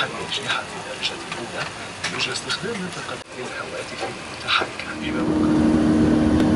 الأجنحة في الدرجة الأولى يرجى استخدام منطقة الهواتف المتحكم بما ممكن.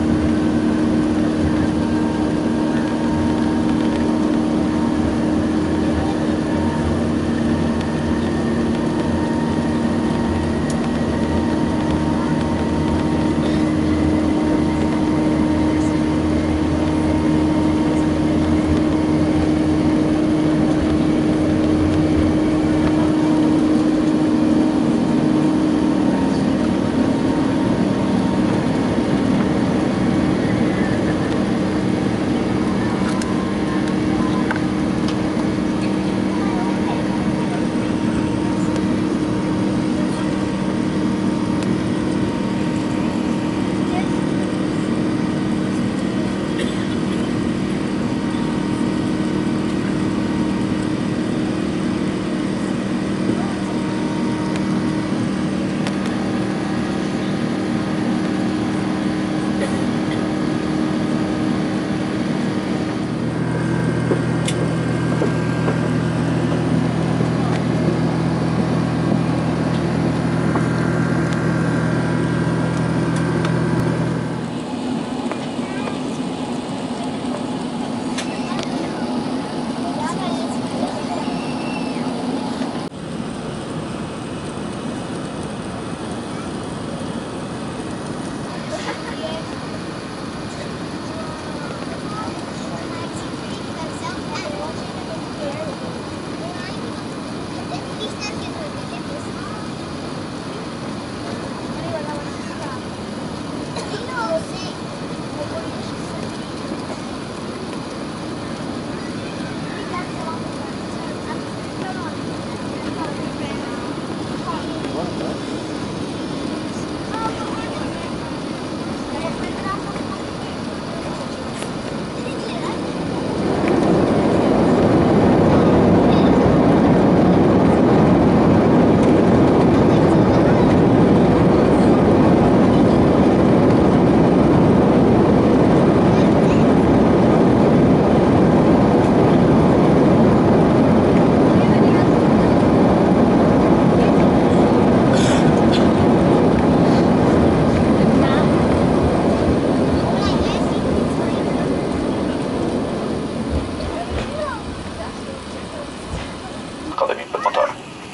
القادمين بالمطار.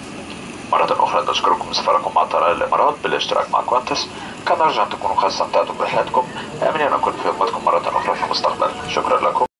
مرة أخرى نشكركم بسفركم مع طيران الإمارات بالاشتراك مع كوانتس. كان نرجو أن تكونوا قد استمتعتم برحلتكم، آمنين أن نكون في خدمتكم مرة أخرى في المستقبل. شكرا لكم.